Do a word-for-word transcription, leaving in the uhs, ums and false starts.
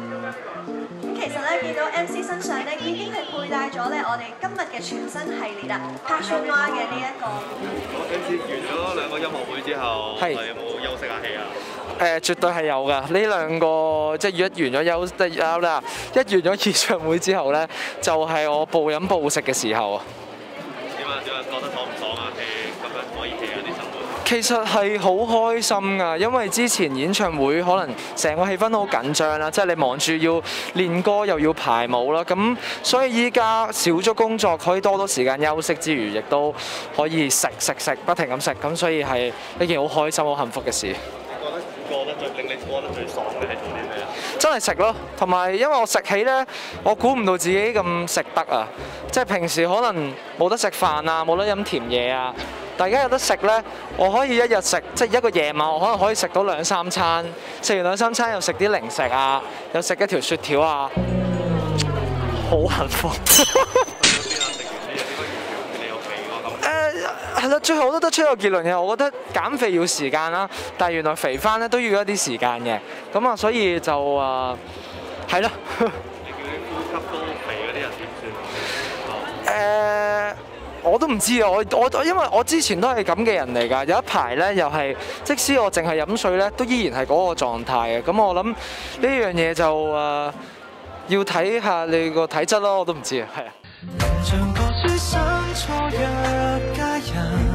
咁其實咧，見到 M C 身上咧已經係佩戴咗咧我哋今日嘅全新系列啦 Passion One 嘅呢一個。 M C 完咗兩個音樂會之後，係有冇休息下氣啊？ 誒，絕對係有㗎。呢兩個即係一完咗休即係啦，一完咗演唱會之後咧，就係我暴飲暴食嘅時候啊。 點啊？點啊？覺得爽唔爽啊？係咁樣可以 hea 下啲生活。 其實係好開心㗎，因為之前演唱會可能成個氣氛都好緊張啦，即係你忙住要練歌又要排舞啦，咁所以依家少咗工作，可以多多時間休息之餘，亦都可以食食食，不停咁食，咁所以係一件好開心、好幸福嘅事。 你覺得過得最令你過得最爽嘅係做啲咩啊？ 真係食咯，同埋因為我食起呢，我估唔到自己咁食得啊！即係平時可能冇得食飯啊，冇得飲甜嘢啊。大家有得食呢，我可以一日食，即係一個夜晚，我可能可以食到兩三餐。食完兩三餐又食啲零食啊，又食一條雪條啊，好幸福。誒係啦，最後我都得出一個結論嘅，我覺得減肥要時間啦，但係原來肥翻咧都要一啲時間嘅，咁啊所以就誒係咯。 你叫啲呼吸都肥嗰啲人點算？ 誒。我都唔知啊！我我因為我之前都係咁嘅人嚟㗎，有一排咧又係，即使我淨係飲水咧，都依然係嗰個狀態嘅。咁我諗呢樣嘢就誒、呃、要睇下你個體質咯，我都唔知啊，係啊。